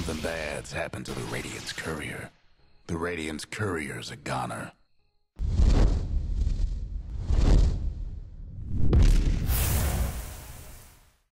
Something bad's happened to the Radiance Courier. The Radiance Courier's a goner.